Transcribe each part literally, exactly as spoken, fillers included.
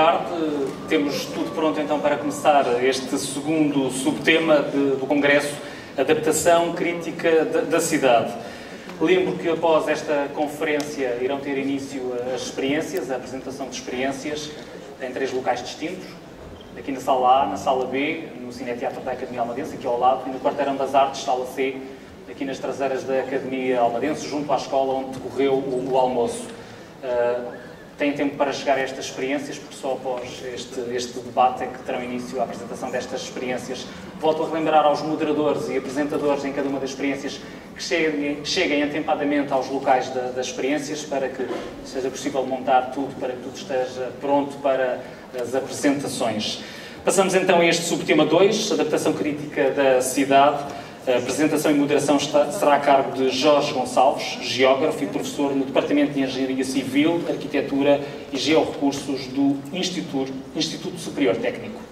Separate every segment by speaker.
Speaker 1: parte. Temos tudo pronto então para começar este segundo subtema de, do Congresso, Adaptação Crítica da, da Cidade. Lembro que após esta conferência irão ter início as experiências, a apresentação de experiências em três locais distintos, aqui na sala A, na sala B, no Cineteatro da Academia Almadense, aqui ao lado, e no Quarteirão das Artes, sala C, aqui nas traseiras da Academia Almadense, junto à escola onde decorreu o, o almoço. Uh, têm tempo para chegar a estas experiências, porque só após este, este debate é que terão início a apresentação destas experiências. Volto a relembrar aos moderadores e apresentadores em cada uma das experiências que cheguem, cheguem atempadamente aos locais da, das experiências para que seja possível montar tudo, para que tudo esteja pronto para as apresentações. Passamos então a este subtema dois, Adaptação Crítica da Cidade. A apresentação e moderação está, será a cargo de Jorge Gonçalves, geógrafo e professor no Departamento de Engenharia Civil, Arquitetura e Georrecursos do Instituto, Instituto Superior Técnico.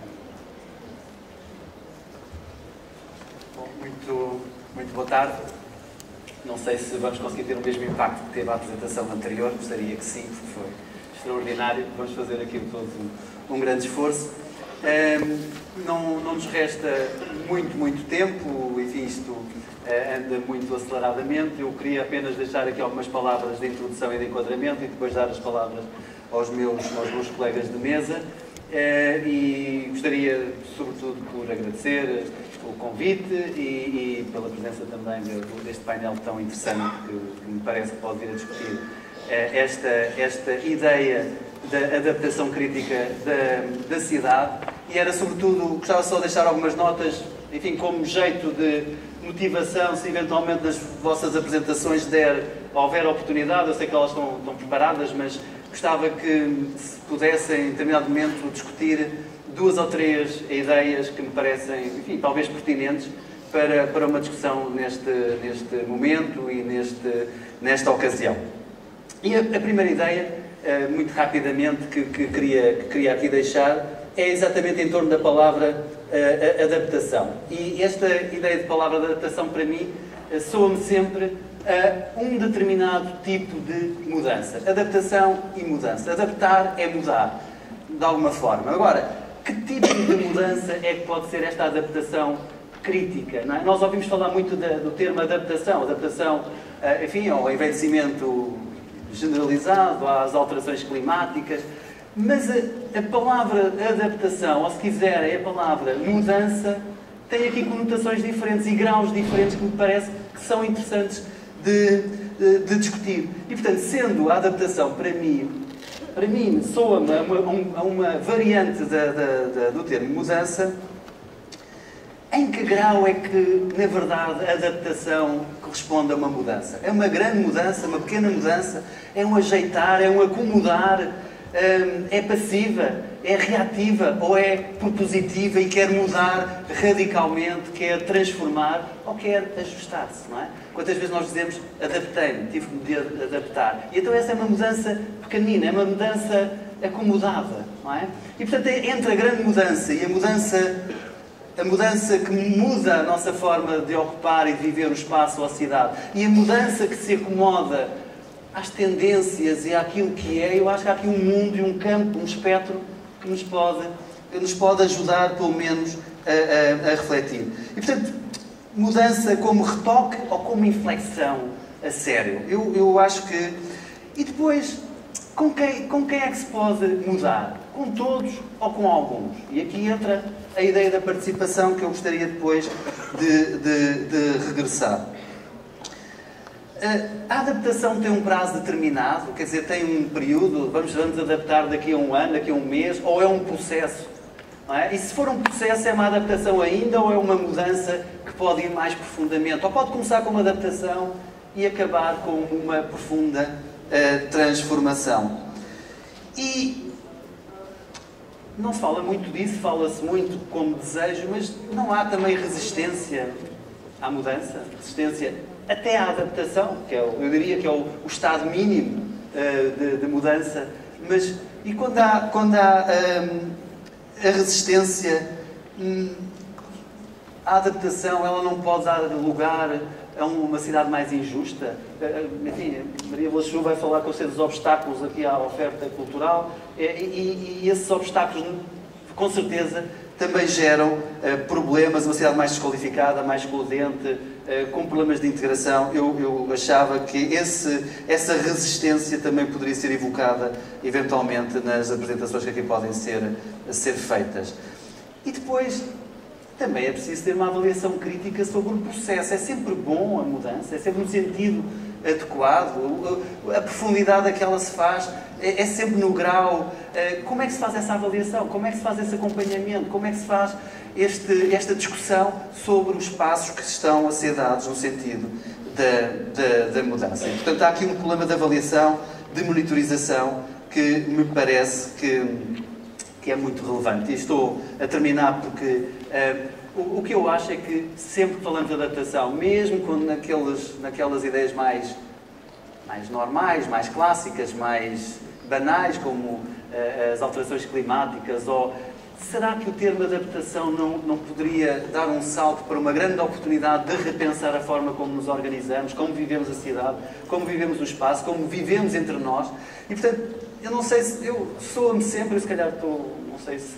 Speaker 2: Bom, muito, muito boa tarde. Não sei se vamos conseguir ter o mesmo impacto que teve a apresentação anterior, gostaria que sim, porque foi extraordinário. Vamos fazer aqui todos um, um grande esforço. Um, não, não nos resta muito, muito tempo, enfim, isto uh, anda muito aceleradamente. Eu queria apenas deixar aqui algumas palavras de introdução e de enquadramento e depois dar as palavras aos meus, aos meus colegas de mesa. Uh, e gostaria, sobretudo, por agradecer o convite e, e pela presença também de, deste painel tão interessante que, que me parece que pode vir a discutir uh, esta, esta ideia da adaptação crítica da, da cidade. E era, sobretudo, gostava só de deixar algumas notas, enfim, como jeito de motivação, se eventualmente nas vossas apresentações der, houver oportunidade, eu sei que elas estão, estão preparadas, mas gostava que se pudessem, em determinado momento, discutir duas ou três ideias que me parecem, enfim, talvez pertinentes para, para uma discussão neste, neste momento e neste, nesta ocasião. E a, a primeira ideia, muito rapidamente, que, que, queria, que queria aqui deixar, é exatamente em torno da palavra uh, adaptação. E esta ideia de palavra de adaptação, para mim, uh, soa-me sempre a um determinado tipo de mudança. Adaptação e mudança. Adaptar é mudar, de alguma forma. Agora, que tipo de mudança é que pode ser esta adaptação crítica? Não é? Nós ouvimos falar muito da, do termo adaptação. Adaptação, uh, enfim, ao envelhecimento generalizado, às alterações climáticas. Mas a, a palavra adaptação, ou se quiserem, a palavra mudança, tem aqui conotações diferentes e graus diferentes que me parece que são interessantes de, de, de discutir. E, portanto, sendo a adaptação, para mim, para mim soa-me a uma, a uma variante da, da, da, do termo mudança, em que grau é que, na verdade, a adaptação corresponde a uma mudança? É uma grande mudança, uma pequena mudança? É um ajeitar, é um acomodar? É passiva, é reativa ou é propositiva e quer mudar radicalmente, quer transformar ou quer ajustar-se, não é? Quantas vezes nós dizemos adaptei-me, tive que me adaptar. E então essa é uma mudança pequenina, é uma mudança acomodada, não é? E portanto é entre a grande mudança e a mudança, a mudança que muda a nossa forma de ocupar e de viver o espaço ou a cidade e a mudança que se acomoda às tendências e àquilo que é, eu acho que há aqui um mundo e um campo, um espectro que nos pode, que nos pode ajudar, pelo menos, a, a, a refletir. E, portanto, mudança como retoque ou como inflexão a sério. Eu, eu acho que... E depois, com quem, com quem é que se pode mudar? Com todos ou com alguns? E aqui entra a ideia da participação que eu gostaria depois de, de, de regressar. A adaptação tem um prazo determinado, quer dizer, tem um período, vamos, vamos adaptar daqui a um ano, daqui a um mês, ou é um processo? Não é? E se for um processo, é uma adaptação ainda ou é uma mudança que pode ir mais profundamente? Ou pode começar com uma adaptação e acabar com uma profunda uh, transformação? E não se fala muito disso, fala-se muito como desejo, mas não há também resistência à mudança, resistência até à adaptação, que é, eu diria que é o, o estado mínimo uh, de, de mudança. Mas, e quando há, quando há um, a resistência, um, a adaptação, ela não pode dar lugar a uma cidade mais injusta? Enfim, Maria Vlachu vai falar com os obstáculos aqui à oferta cultural e, e, e esses obstáculos, com certeza, também geram uh, problemas, uma cidade mais desqualificada, mais excludente, uh, com problemas de integração. Eu, eu achava que esse, essa resistência também poderia ser evocada, eventualmente, nas apresentações que aqui podem ser, ser feitas. E depois, também é preciso ter uma avaliação crítica sobre o processo. É sempre bom a mudança, é sempre no sentido adequado, a profundidade a que ela se faz é sempre no grau. Como é que se faz essa avaliação? Como é que se faz esse acompanhamento? Como é que se faz este, esta discussão sobre os passos que estão a ser dados no sentido da, da, da mudança? E, portanto, há aqui um problema de avaliação, de monitorização, que me parece que, que é muito relevante. E estou a terminar porque uh, o, o que eu acho é que sempre que falamos de adaptação, mesmo quando naqueles, naquelas ideias mais, mais normais, mais clássicas, mais banais, como uh, as alterações climáticas, ou será que o termo adaptação não, não poderia dar um salto para uma grande oportunidade de repensar a forma como nos organizamos, como vivemos a cidade, como vivemos o espaço, como vivemos entre nós? E, portanto, eu não sei se... Eu sou-me sempre, se calhar estou... Não sei se,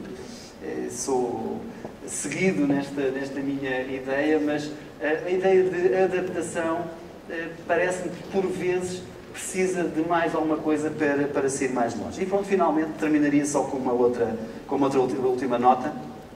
Speaker 2: se sou seguido nesta, nesta minha ideia, mas a, a ideia de adaptação parece-me que, por vezes, precisa de mais alguma coisa para, para ser mais longe. E pronto, finalmente, terminaria só com uma outra, com uma outra última, última nota.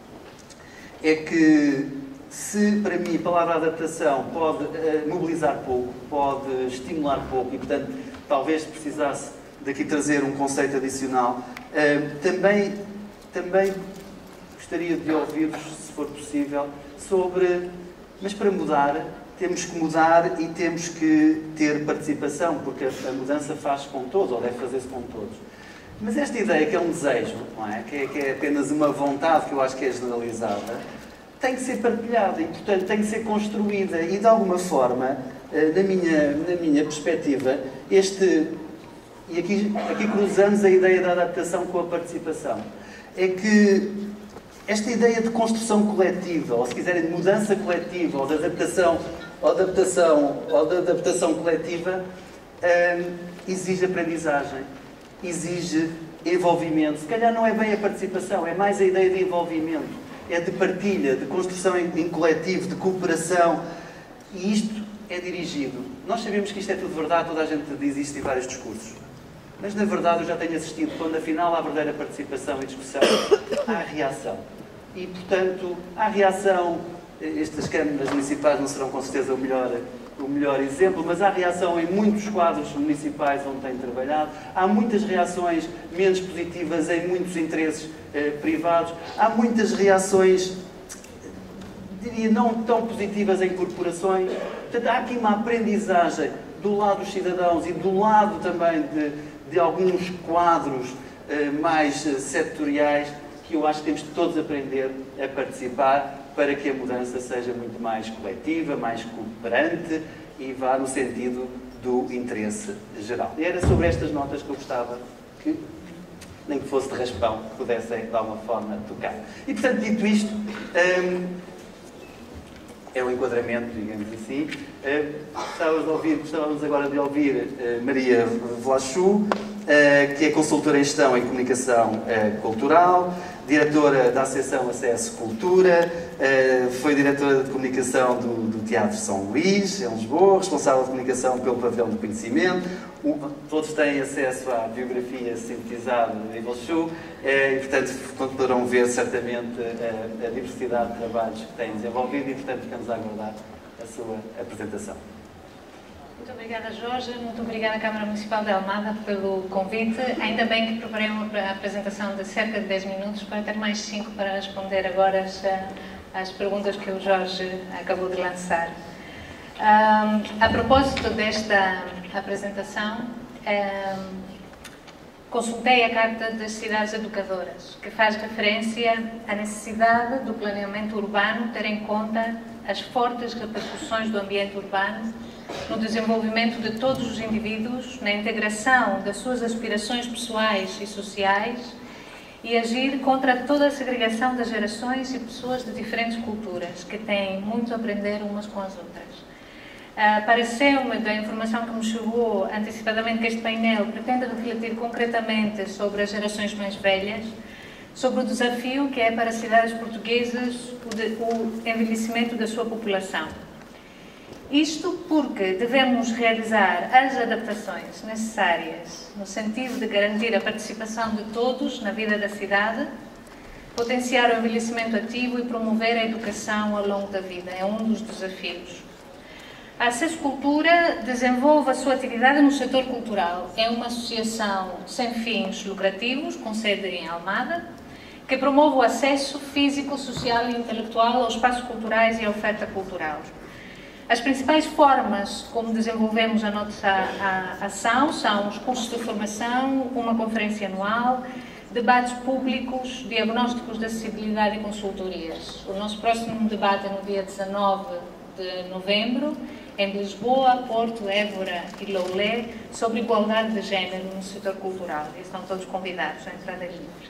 Speaker 2: É que, se para mim a palavra adaptação pode uh, mobilizar pouco, pode estimular pouco, e portanto, talvez precisasse daqui trazer um conceito adicional, uh, também, também gostaria de ouvir-vos, se for possível, sobre... Mas para mudar... Temos que mudar e temos que ter participação, porque a mudança faz-se com todos, ou deve fazer-se com todos. Mas esta ideia que é um desejo, não é? Que, é, que é apenas uma vontade, que eu acho que é generalizada, tem que ser partilhada e, portanto, tem que ser construída. E, de alguma forma, na minha, na minha perspectiva, este... E aqui, aqui cruzamos a ideia da adaptação com a participação. É que esta ideia de construção coletiva, ou se quiserem, de mudança coletiva, ou de adaptação... ou adaptação, ou de adaptação coletiva, hum, exige aprendizagem, exige envolvimento. Se calhar não é bem a participação, é mais a ideia de envolvimento, é de partilha, de construção em, em coletivo, de cooperação. E isto é dirigido. Nós sabemos que isto é tudo verdade, toda a gente diz isto em vários discursos. Mas, na verdade, eu já tenho assistido, quando afinal há verdadeira participação e discussão, há reação. E, portanto, há reação... Estas câmaras municipais não serão com certeza o melhor, o melhor exemplo, mas há reação em muitos quadros municipais onde têm trabalhado, há muitas reações menos positivas em muitos interesses eh, privados, há muitas reações, diria, não tão positivas em corporações. Portanto, há aqui uma aprendizagem do lado dos cidadãos e do lado também de, de alguns quadros eh, mais eh, setoriais, que eu acho que temos de todos aprender a participar, para que a mudança seja muito mais coletiva, mais cooperante e vá no sentido do interesse geral. E era sobre estas notas que eu gostava que, nem que fosse de raspão, pudessem de alguma forma tocar. E, portanto, dito isto, hum, é um enquadramento, digamos assim. Hum, gostávamos, de ouvir, gostávamos agora de ouvir uh, Maria Vlachu, uh, que é consultora em gestão e comunicação uh, cultural, diretora da Associação Acesso Cultura, foi diretora de comunicação do, do Teatro São Luís, em Lisboa, responsável de comunicação pelo Pavilhão do Conhecimento. Todos têm acesso à biografia sintetizada de Vlachu e, portanto, poderão ver certamente a, a diversidade de trabalhos que têm desenvolvido e, portanto, ficamos a aguardar a sua apresentação.
Speaker 3: Muito obrigada, Jorge. Muito obrigada à Câmara Municipal de Almada pelo convite. Ainda bem que preparei uma apresentação de cerca de dez minutos para ter mais cinco para responder agora as, as perguntas que o Jorge acabou de lançar. Um, a propósito desta apresentação, um, consultei a Carta das Cidades Educadoras, que faz referência à necessidade do planeamento urbano ter em conta as fortes repercussões do ambiente urbano no desenvolvimento de todos os indivíduos, na integração das suas aspirações pessoais e sociais e agir contra toda a segregação das gerações e pessoas de diferentes culturas, que têm muito a aprender umas com as outras. Uh, Pareceu-me, da informação que me chegou antecipadamente, que este painel pretende refletir concretamente sobre as gerações mais velhas, sobre o desafio que é para as cidades portuguesas o, de, o envelhecimento da sua população. Isto porque devemos realizar as adaptações necessárias no sentido de garantir a participação de todos na vida da cidade, potenciar o envelhecimento ativo e promover a educação ao longo da vida. É um dos desafios. A Acesso Cultura desenvolve a sua atividade no setor cultural. É uma associação sem fins lucrativos, com sede em Almada, que promove o acesso físico, social e intelectual aos espaços culturais e à oferta cultural. As principais formas como desenvolvemos a nossa a, a ação são os cursos de formação, uma conferência anual, debates públicos, diagnósticos de acessibilidade e consultorias. O nosso próximo debate é no dia dezanove de novembro, em Lisboa, Porto, Évora e Loulé, sobre igualdade de género no setor cultural. E estão todos convidados, a entrada é livre.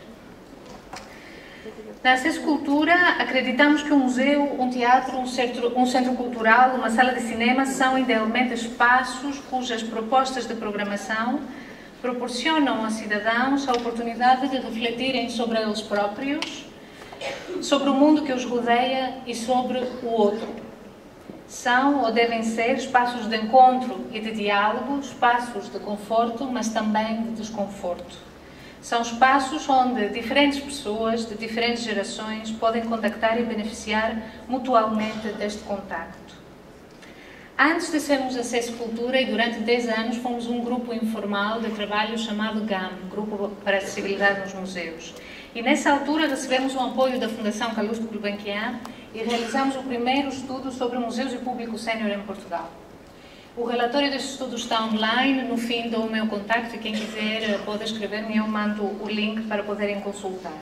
Speaker 3: Na Acesso Cultura, acreditamos que um museu, um teatro, um centro, um centro cultural, uma sala de cinema são idealmente espaços cujas propostas de programação proporcionam aos cidadãos a oportunidade de refletirem sobre eles próprios, sobre o mundo que os rodeia e sobre o outro. São ou devem ser espaços de encontro e de diálogo, espaços de conforto, mas também de desconforto. São espaços onde diferentes pessoas de diferentes gerações podem contactar e beneficiar mutualmente deste contacto. Antes de sermos Acesso Cultura, e durante dez anos, fomos um grupo informal de trabalho chamado GAM, Grupo para a Acessibilidade nos Museus. E nessa altura recebemos o apoio da Fundação Calouste Gulbenkian e realizamos o primeiro estudo sobre museus e público sénior em Portugal. O relatório deste estudo está online, no fim dou o meu contacto e quem quiser pode escrever-me e eu mando o link para poderem consultar.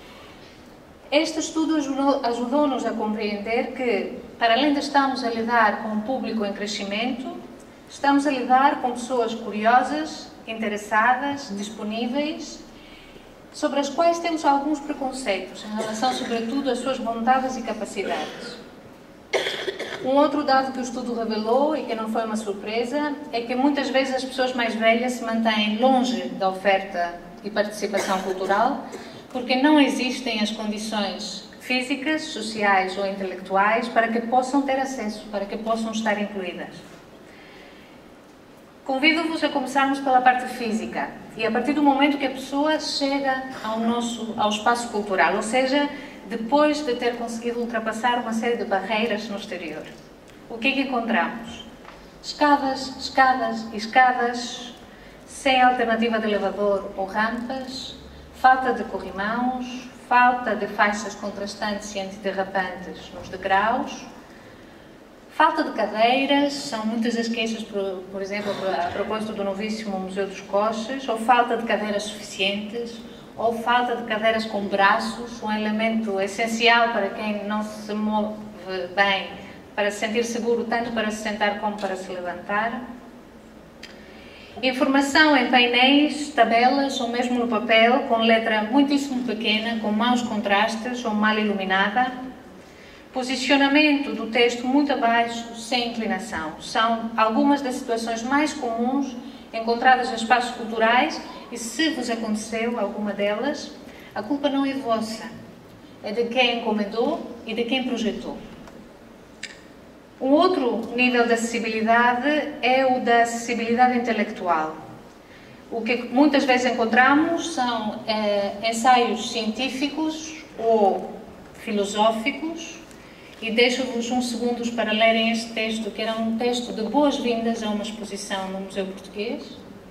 Speaker 3: Este estudo ajudou-nos a compreender que, para além de estarmos a lidar com um público em crescimento, estamos a lidar com pessoas curiosas, interessadas, disponíveis, sobre as quais temos alguns preconceitos em relação, sobretudo, às suas vontades e capacidades. Um outro dado que o estudo revelou, e que não foi uma surpresa, é que muitas vezes as pessoas mais velhas se mantêm longe da oferta e participação cultural, porque não existem as condições físicas, sociais ou intelectuais para que possam ter acesso, para que possam estar incluídas. Convido-vos a começarmos pela parte física e a partir do momento que a pessoa chega ao nosso ao espaço cultural, ou seja, depois de ter conseguido ultrapassar uma série de barreiras no exterior. O que é que encontramos? Escadas, escadas e escadas, sem alternativa de elevador ou rampas, falta de corrimãos, falta de faixas contrastantes e antiderrapantes nos degraus, falta de cadeiras, são muitas as queixas, por, por exemplo, a propósito do novíssimo Museu dos Coches, ou falta de cadeiras suficientes, ou falta de cadeiras com braços, um elemento essencial para quem não se move bem, para se sentir seguro, tanto para se sentar como para se levantar. Informação em painéis, tabelas ou mesmo no papel, com letra muitíssimo pequena, com maus contrastes ou mal iluminada. Posicionamento do texto muito abaixo, sem inclinação. São algumas das situações mais comuns encontradas em espaços culturais e, se vos aconteceu alguma delas, a culpa não é vossa, é de quem encomendou e de quem projetou. Um outro nível de acessibilidade é o da acessibilidade intelectual. O que muitas vezes encontramos são é, ensaios científicos ou filosóficos, e deixo-vos uns segundos para lerem este texto, que era um texto de boas-vindas a uma exposição no Museu Português.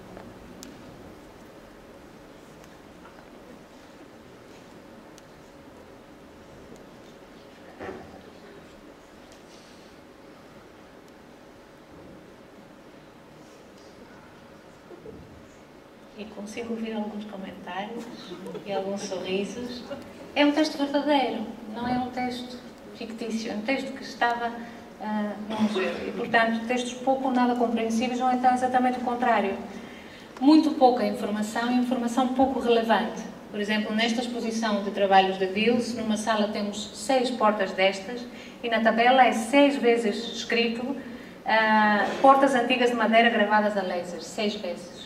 Speaker 3: E consigo ouvir alguns comentários e alguns sorrisos. É um texto verdadeiro, não é um texto fictício, é um texto que estava uh, no museu. E, portanto, textos pouco ou nada compreensíveis, ou então exatamente o contrário. Muito pouca informação e informação pouco relevante. Por exemplo, nesta exposição de trabalhos de Vils, numa sala temos seis portas destas e na tabela é seis vezes escrito Uh, portas antigas de madeira gravadas a laser, seis vezes.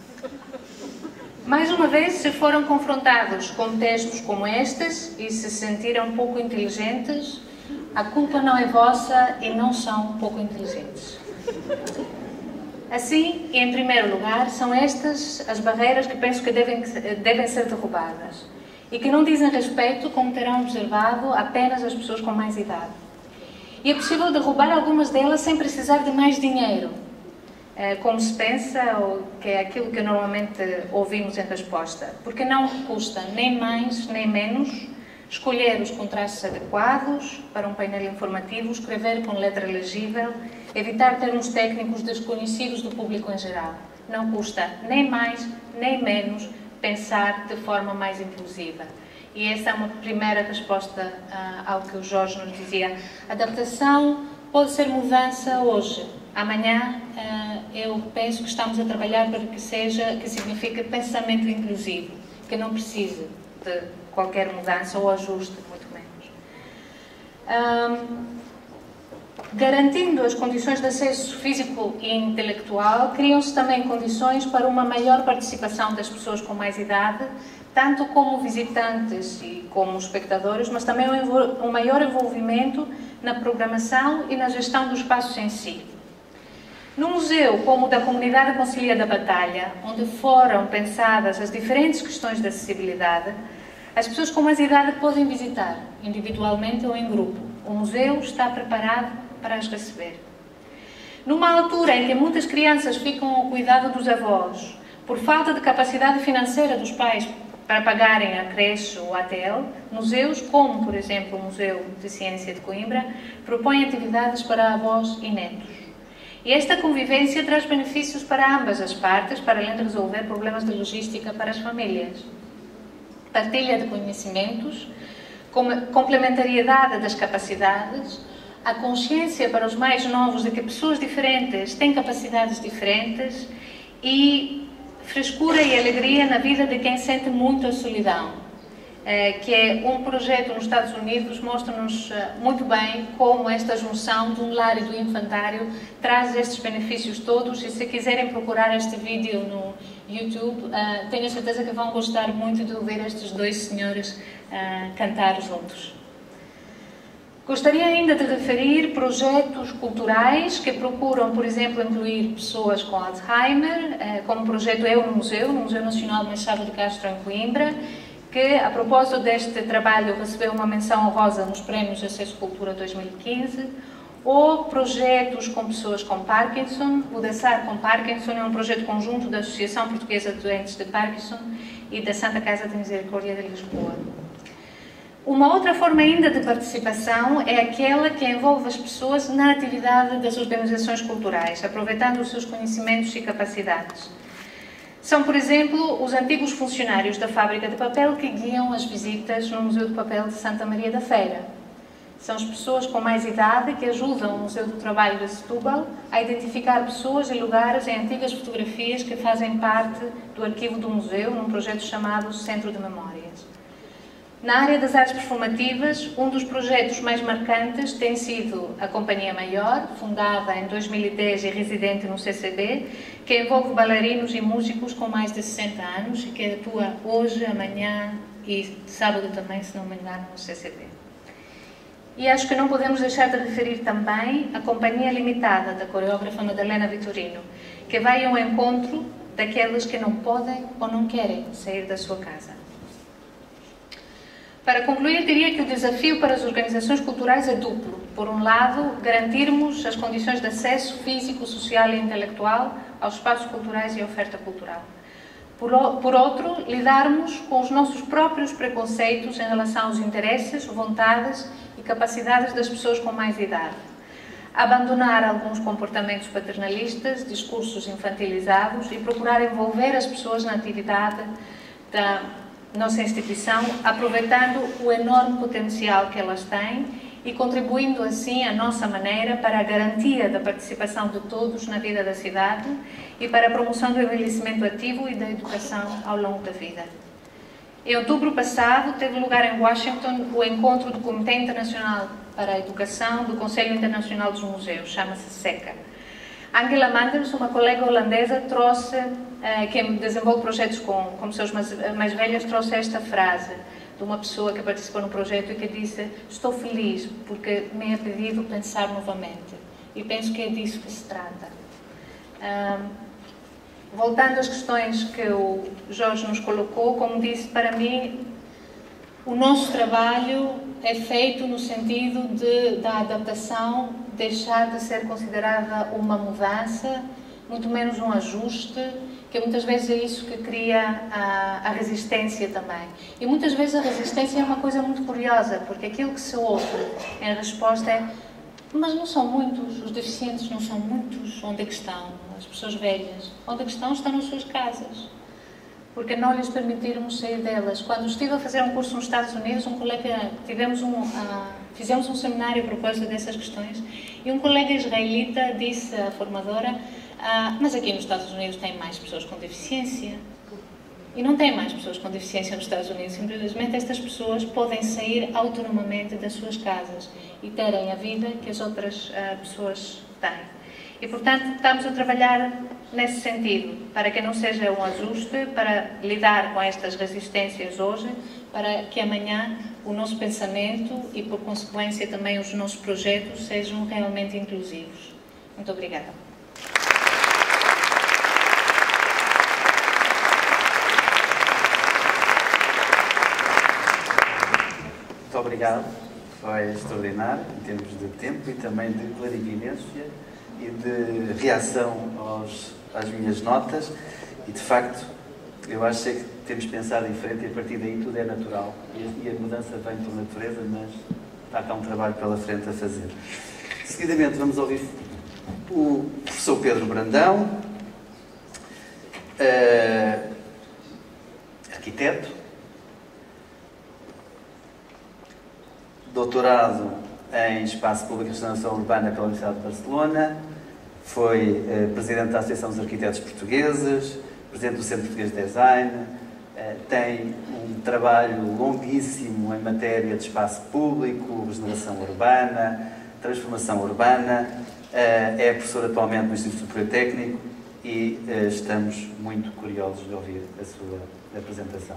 Speaker 3: Mais uma vez, se foram confrontados com textos como estes e se sentiram pouco inteligentes, a culpa não é vossa e não são pouco inteligentes. Assim, e em primeiro lugar, são estas as barreiras que penso que devem, devem ser derrubadas e que não dizem respeito, como terão observado, apenas as pessoas com mais idade. E é possível derrubar algumas delas sem precisar de mais dinheiro, como se pensa, ou que é aquilo que normalmente ouvimos em resposta, porque não custa nem mais nem menos escolher os contrastes adequados para um painel informativo, escrever com letra legível, evitar termos técnicos desconhecidos do público em geral. Não custa nem mais nem menos pensar de forma mais inclusiva. E essa é uma primeira resposta uh, ao que o Jorge nos dizia. Adaptação pode ser mudança hoje. Amanhã uh, eu penso que estamos a trabalhar para que seja, que signifique pensamento inclusivo, que não precise de qualquer mudança ou ajuste, muito menos. Um, garantindo as condições de acesso físico e intelectual, criam-se também condições para uma maior participação das pessoas com mais idade, tanto como visitantes e como espectadores, mas também um maior envolvimento na programação e na gestão dos espaços em si. No museu, como o da Comunidade Conselhia da Batalha, onde foram pensadas as diferentes questões de acessibilidade, as pessoas com mais idade podem visitar, individualmente ou em grupo. O museu está preparado para as receber. Numa altura em que muitas crianças ficam ao cuidado dos avós, por falta de capacidade financeira dos pais para pagarem a creche ou a A T L, museus, como por exemplo o Museu de Ciência de Coimbra, propõem atividades para avós e netos. E esta convivência traz benefícios para ambas as partes, para além de resolver problemas de logística para as famílias. Partilha de conhecimentos, complementariedade das capacidades, a consciência para os mais novos de que pessoas diferentes têm capacidades diferentes e frescura e alegria na vida de quem sente muito a solidão. Que é um projeto nos Estados Unidos, mostra-nos muito bem como esta junção de um lar e do infantário traz estes benefícios todos, e se quiserem procurar este vídeo no YouTube, tenho a certeza que vão gostar muito de ouvir estes dois senhores cantar juntos. Gostaria ainda de referir projetos culturais que procuram, por exemplo, incluir pessoas com Alzheimer, como o projeto Eu no Museu, no Museu Nacional Machado de Castro, em Coimbra, que, a propósito deste trabalho, recebeu uma menção honrosa nos Prémios de Acesso Cultura dois mil e quinze, ou projetos com pessoas com Parkinson. O Dançar com Parkinson é um projeto conjunto da Associação Portuguesa de Doentes de Parkinson e da Santa Casa de Misericórdia de Lisboa. Uma outra forma ainda de participação é aquela que envolve as pessoas na atividade das organizações culturais, aproveitando os seus conhecimentos e capacidades. São, por exemplo, os antigos funcionários da fábrica de papel que guiam as visitas no Museu do Papel de Santa Maria da Feira. São as pessoas com mais idade que ajudam o Museu do Trabalho de Setúbal a identificar pessoas e lugares em antigas fotografias que fazem parte do arquivo do museu, num projeto chamado Centro de Memórias. Na área das artes performativas, um dos projetos mais marcantes tem sido a Companhia Maior, fundada em dois mil e dez e residente no C C B, que envolve bailarinos e músicos com mais de sessenta anos e que atua hoje, amanhã e sábado também, se não me engano, no C C B. E acho que não podemos deixar de referir também a Companhia Limitada, da coreógrafa Madalena Vitorino, que vai ao encontro daqueles que não podem ou não querem sair da sua casa. Para concluir, diria que o desafio para as organizações culturais é duplo. Por um lado, garantirmos as condições de acesso físico, social e intelectual aos espaços culturais e à oferta cultural. Por outro, lidarmos com os nossos próprios preconceitos em relação aos interesses, vontades e capacidades das pessoas com mais idade. Abandonar alguns comportamentos paternalistas, discursos infantilizados e procurar envolver as pessoas na atividade da nossa instituição, aproveitando o enorme potencial que elas têm e contribuindo assim à nossa maneira para a garantia da participação de todos na vida da cidade e para a promoção do envelhecimento ativo e da educação ao longo da vida. Em outubro passado, teve lugar em Washington o encontro do Comitê Internacional para a Educação do Conselho Internacional dos Museus, chama-se SECA. Angela Manders, uma colega holandesa, trouxe, eh, que desenvolve projetos com, com pessoas mais, mais velhas, trouxe esta frase de uma pessoa que participou no projeto e que disse: estou feliz porque me é pedido pensar novamente. E penso que é disso que se trata. Um, voltando às questões que o Jorge nos colocou, como disse, para mim, o nosso trabalho é feito no sentido de, da adaptação deixar de ser considerada uma mudança, muito menos um ajuste, que muitas vezes é isso que cria a, a resistência também. E muitas vezes a resistência é uma coisa muito curiosa, porque aquilo que se ouve em resposta é: mas não são muitos, os deficientes não são muitos, onde é que estão? As pessoas velhas, onde é que estão? Estão nas suas casas. Porque não lhes permitirmos sair delas. Quando estive a fazer um curso nos Estados Unidos, um colega, tivemos um, uh, fizemos um seminário a propósito dessas questões, e um colega israelita disse à formadora: uh, mas aqui nos Estados Unidos tem mais pessoas com deficiência. E não tem mais pessoas com deficiência nos Estados Unidos, simplesmente estas pessoas podem sair autonomamente das suas casas e terem a vida que as outras uh, pessoas têm. E, portanto, estamos a trabalhar nesse sentido, para que não seja um ajuste, para lidar com estas resistências hoje, para que amanhã o nosso pensamento e, por consequência, também os nossos projetos sejam realmente inclusivos. Muito obrigada.
Speaker 2: Muito obrigado. Foi extraordinário em termos de tempo e também de clarividência e de reação aos, às minhas notas, e de facto eu acho que temos pensado em frente e a partir daí tudo é natural e a mudança vem por natureza, mas está cá um trabalho pela frente a fazer. Seguidamente vamos ouvir o professor Pedro Brandão, uh, arquiteto, doutorado em Espaço Público e Restauração Urbana pela Universidade de Barcelona, foi eh, presidente da Associação dos Arquitetos Portugueses, presidente do Centro Português de Design, eh, tem um trabalho longuíssimo em matéria de espaço público, regeneração urbana, transformação urbana, eh, é professor atualmente no Instituto Superior Técnico e eh, estamos muito curiosos de ouvir a sua apresentação.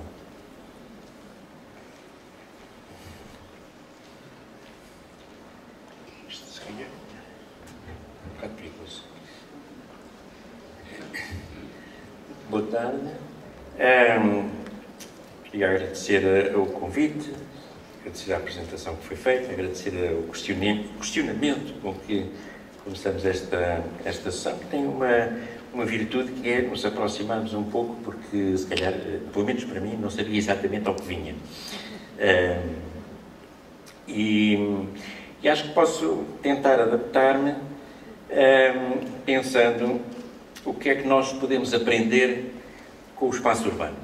Speaker 4: Boa tarde. Um, queria agradecer o convite, agradecer a apresentação que foi feita, agradecer o questionamento com que começamos esta, esta sessão, que tem uma, uma virtude que é nos aproximarmos um pouco, porque se calhar, pelo menos para mim, não sabia exatamente ao que vinha. Um, e, e acho que posso tentar adaptar-me um, pensando o que é que nós podemos aprender com o espaço urbano.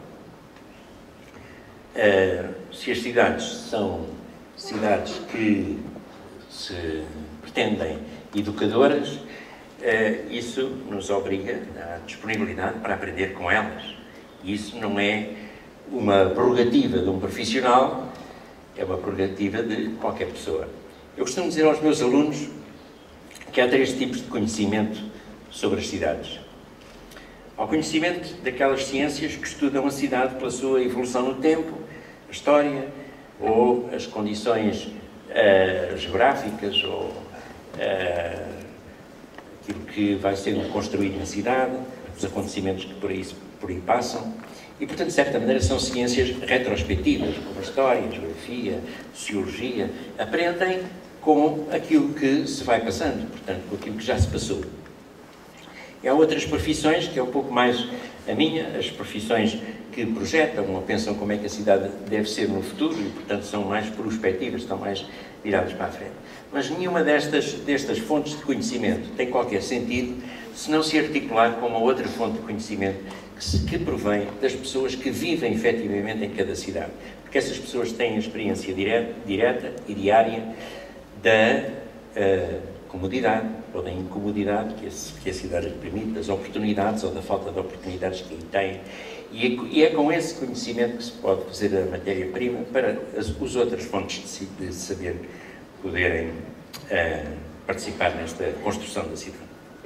Speaker 4: Uh, se as cidades são cidades que se pretendem educadoras, uh, isso nos obriga à disponibilidade para aprender com elas. E isso não é uma prerrogativa de um profissional, é uma prerrogativa de qualquer pessoa. Eu costumo dizer aos meus alunos que há três tipos de conhecimento sobre as cidades. Ao conhecimento daquelas ciências que estudam a cidade pela sua evolução no tempo, a história, ou as condições uh, geográficas, ou uh, aquilo que vai sendo construído na cidade, os acontecimentos que por aí, por aí passam. E, portanto, de certa maneira, são ciências retrospectivas, como a história, a geografia, a sociologia. Aprendem com aquilo que se vai passando, portanto, com aquilo que já se passou. E há outras profissões, que é um pouco mais a minha, as profissões que projetam ou pensam como é que a cidade deve ser no futuro e, portanto, são mais prospectivas, estão mais viradas para a frente. Mas nenhuma destas, destas fontes de conhecimento tem qualquer sentido se não se articular com uma outra fonte de conhecimento que, se, que provém das pessoas que vivem efetivamente em cada cidade. Porque essas pessoas têm a experiência direta, direta e diária da uh, comodidade ou da incomodidade que a, que a cidade lhe permite, das oportunidades ou da falta de oportunidades que têm E é, e é com esse conhecimento que se pode fazer a matéria-prima para as, os outras fontes de, de saber poderem uh, participar nesta construção da cidade.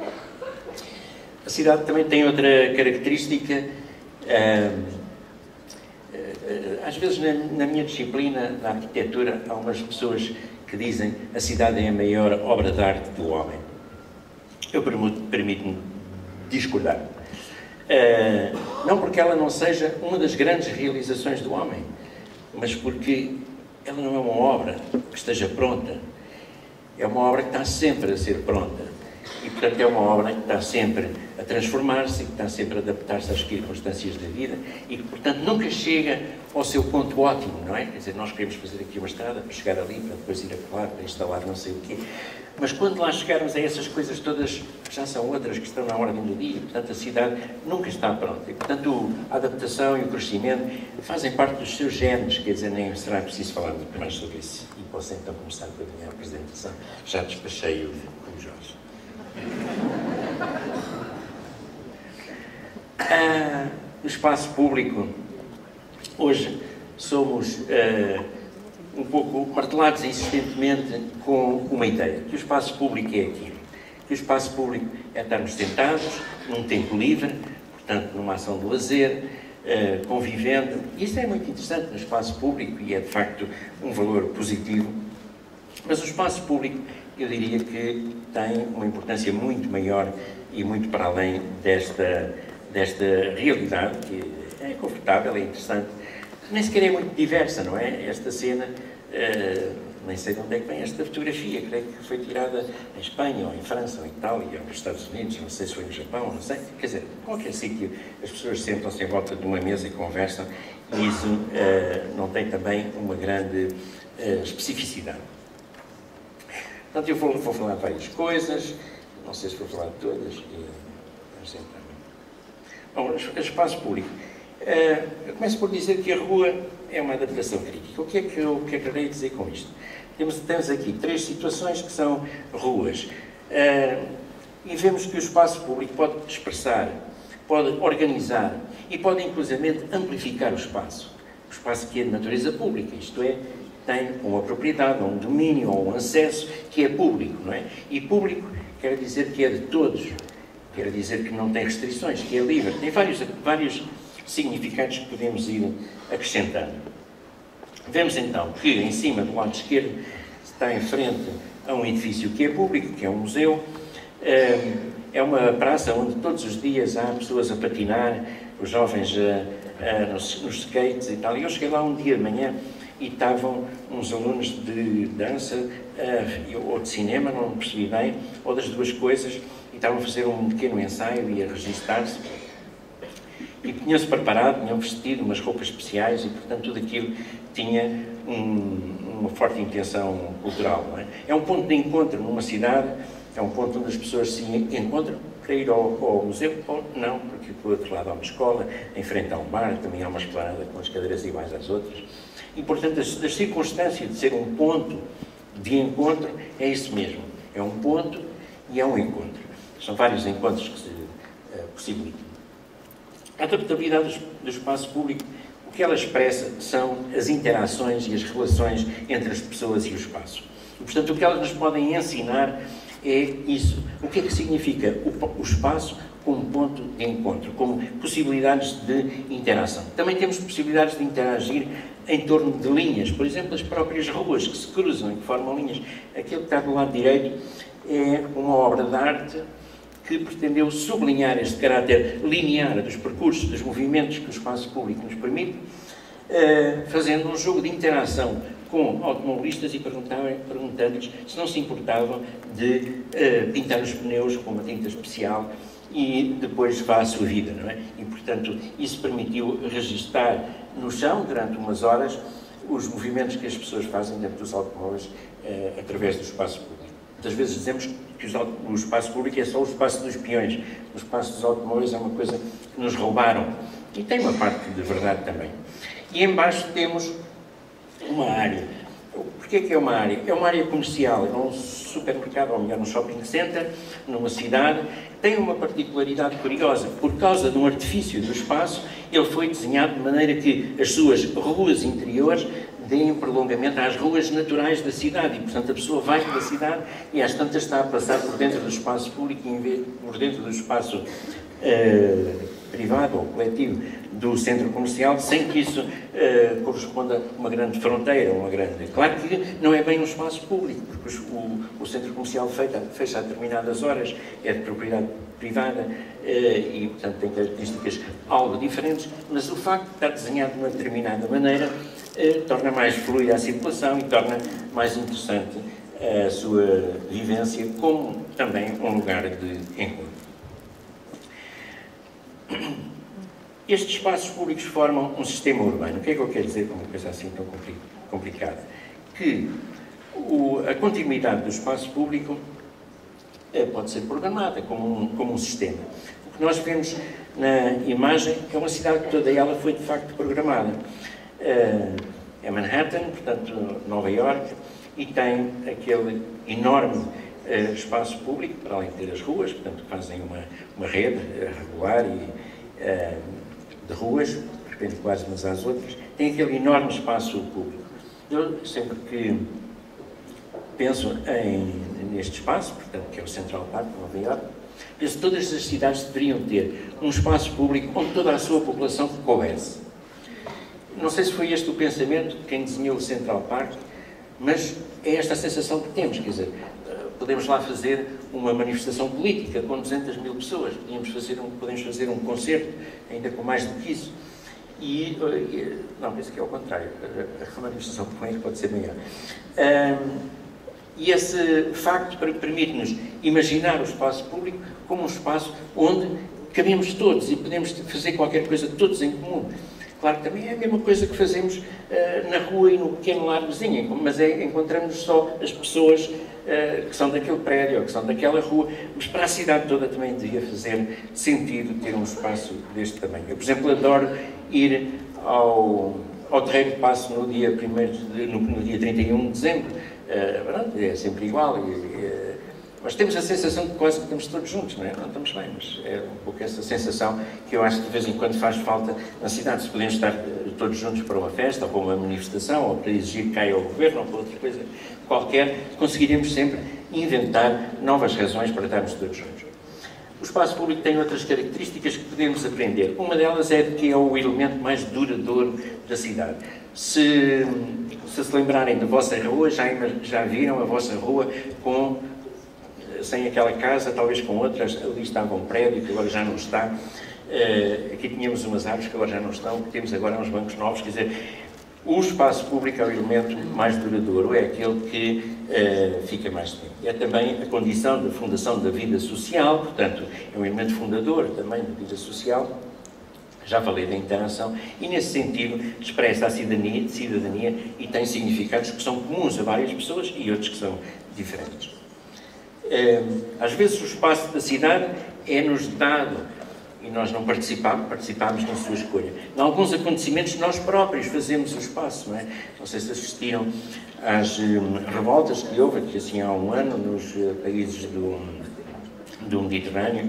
Speaker 4: A cidade também tem outra característica. Uh, uh, às vezes, na, na minha disciplina, na arquitetura, há umas pessoas que dizem que a cidade é a maior obra de arte do homem. Eu permito-me discordar. Uh, não porque ela não seja uma das grandes realizações do homem, mas porque ela não é uma obra que esteja pronta. É uma obra que está sempre a ser pronta. E, portanto, é uma obra que está sempre a transformar-se, que está sempre a adaptar-se às circunstâncias da vida e que, portanto, nunca chega ao seu ponto ótimo, não é? Quer dizer, nós queremos fazer aqui uma estrada para chegar ali, para depois ir a lá, para instalar não sei o quê. Mas quando lá chegarmos a essas coisas todas, já são outras que estão na ordem do dia. Portanto, a cidade nunca está pronta. E, portanto, a adaptação e o crescimento fazem parte dos seus genes. Quer dizer, nem será preciso falar muito mais sobre isso. E posso então começar com a minha apresentação. Já despachei o, o Jorge. Ah, no espaço público, hoje somos ah, um pouco martelados insistentemente com uma ideia, que o espaço público é aquilo. Que o espaço público é estarmos sentados, num tempo livre, portanto, numa ação de lazer, ah, convivendo. E isto é muito interessante no espaço público e é, de facto, um valor positivo. Mas o espaço público, eu diria que tem uma importância muito maior e muito para além desta, desta realidade, que é confortável, é interessante, nem sequer é muito diversa, não é? Esta cena, uh, nem sei de onde é que vem esta fotografia, creio que foi tirada em Espanha, ou em França, ou em Itália, ou nos Estados Unidos, não sei se foi no Japão, não sei, quer dizer, qualquer sítio, as pessoas sentam-se em volta de uma mesa e conversam, e isso uh, não tem também uma grande uh, especificidade. Portanto, eu vou, vou falar de várias coisas, não sei se vou falar de todas. E, bom, o espaço público. Uh, eu começo por dizer que a rua é uma adaptação crítica. O que é que eu querei dizer com isto? Temos, temos aqui três situações que são ruas. Uh, e vemos que o espaço público pode expressar, pode organizar e pode, inclusivamente, amplificar o espaço. O espaço que é de natureza pública, isto é, tem uma propriedade, ou um domínio, ou um acesso que é público, não é? E público quer dizer que é de todos, quer dizer que não tem restrições, que é livre. Tem vários, vários significados que podemos ir acrescentando. Vemos então que em cima do lado esquerdo está em frente a um edifício que é público, que é um museu. É uma praça onde todos os dias há pessoas a patinar, os jovens a, a, nos, nos skates e tal. E eu cheguei lá um dia de manhã e estavam uns alunos de dança uh, ou de cinema, não percebi bem, ou das duas coisas, e estavam a fazer um pequeno ensaio e a registar-se. E tinham-se preparado, tinham vestido umas roupas especiais e, portanto, tudo aquilo tinha um, uma forte intenção cultural. Não é? É um ponto de encontro numa cidade, é um ponto onde as pessoas se encontram para ir ao, ao museu, ou não, porque do outro lado há uma escola, em frente há um bar, também há uma esplanada com as cadeiras iguais às outras. E, portanto, as, as circunstâncias de ser um ponto de encontro é isso mesmo. É um ponto e é um encontro. São vários encontros que se uh, possibilitam. A adaptabilidade do, do espaço público, o que ela expressa são as interações e as relações entre as pessoas e o espaço. E, portanto, o que elas nos podem ensinar é isso. O que é que significa o, o espaço como ponto de encontro, como possibilidades de interação. Também temos possibilidades de interagir em torno de linhas, por exemplo, as próprias ruas que se cruzam e que formam linhas. Aquilo que está do lado direito é uma obra de arte que pretendeu sublinhar este caráter linear dos percursos, dos movimentos que o espaço público nos permite, fazendo um jogo de interação com automobilistas e perguntando-lhes se não se importavam de pintar os pneus com uma tinta especial e depois vá à sua vida, não é? E, portanto, isso permitiu registar no chão, durante umas horas, os movimentos que as pessoas fazem dentro dos automóveis eh, através do espaço público. Muitas vezes dizemos que os, o espaço público é só o espaço dos peões. O espaço dos automóveis é uma coisa que nos roubaram. E tem uma parte de verdade também. E em baixo temos uma área Porquê que é uma área? É uma área comercial, é um supermercado, ou melhor, um shopping center, numa cidade. Tem uma particularidade curiosa. Por causa de um artifício do espaço, ele foi desenhado de maneira que as suas ruas interiores deem prolongamento às ruas naturais da cidade. E, portanto, a pessoa vai pela cidade e, às tantas, está a passar por dentro do espaço público, em vez, por dentro do espaço uh, privado ou coletivo do centro comercial, sem que isso uh, corresponda a uma grande fronteira, uma grande... Claro que não é bem um espaço público, porque o, o centro comercial feita, fecha a determinadas horas, é de propriedade privada uh, e, portanto, tem características algo diferentes, mas o facto de estar desenhado de uma determinada maneira uh, torna mais fluida a circulação e torna mais interessante a sua vivência, como também um lugar de encontro. Estes espaços públicos formam um sistema urbano. O que é que eu quero dizer com uma coisa assim tão complicada? Que o, a continuidade do espaço público é, pode ser programada como um, como um sistema. O que nós vemos na imagem é uma cidade que toda ela foi de facto programada. É Manhattan, portanto Nova Iorque, e tem aquele enorme uh, espaço público, para além de ter as ruas, portanto fazem uma, uma rede regular e uh, de ruas, perpendiculares umas às outras, tem aquele enorme espaço público. Eu, sempre que penso em, neste espaço, portanto, que é o Central Park de Nova Iorque, penso que todas as cidades deveriam ter um espaço público onde toda a sua população coubesse. Não sei se foi este o pensamento de quem desenhou o Central Park, mas é esta a sensação que temos, quer dizer, podemos lá fazer uma manifestação política com duzentas mil pessoas, podemos fazer um, podemos fazer um concerto ainda com mais do que isso. E, não, penso que é ao contrário, a manifestação que vem pode ser maior. Um, e esse facto permite-nos imaginar o espaço público como um espaço onde cabemos todos e podemos fazer qualquer coisa todos em comum. Claro que também é a mesma coisa que fazemos uh, na rua e no pequeno lar vizinho, mas é, encontramos só as pessoas uh, que são daquele prédio ou que são daquela rua, mas para a cidade toda também devia fazer sentido ter um espaço deste tamanho. Eu, por exemplo, adoro ir ao, ao Terreiro de Paço no dia, primeiro de, no, no dia trinta e um de dezembro, uh, é sempre igual, e, e, mas temos a sensação de que quase que estamos todos juntos, não é? Não estamos bem, mas é um pouco essa sensação que eu acho que de vez em quando faz falta na cidade. Se podemos estar todos juntos para uma festa, ou para uma manifestação, ou para exigir que caia o governo, ou para outra coisa qualquer, conseguiremos sempre inventar novas razões para estarmos todos juntos. O espaço público tem outras características que podemos aprender. Uma delas é que é o elemento mais duradouro da cidade. Se se, se lembrarem da vossa rua, já, já viram a vossa rua com... sem aquela casa, talvez com outras, ali estava um prédio que agora já não está, uh, aqui tínhamos umas árvores que agora já não estão, temos agora uns bancos novos, quer dizer, o espaço público é o elemento mais duradouro, é aquele que uh, fica mais tempo. É também a condição da fundação da vida social, portanto, é um elemento fundador também da vida social. Já falei da interação e, nesse sentido, expressa a cidadania, cidadania e tem significados que são comuns a várias pessoas e outros que são diferentes. Às vezes o espaço da cidade é-nos dado e nós não participamos, participamos na sua escolha. Em alguns acontecimentos nós próprios fazemos o espaço, não é? Não sei se assistiram às um, revoltas que houve aqui assim há um ano nos uh, países do, do Mediterrâneo,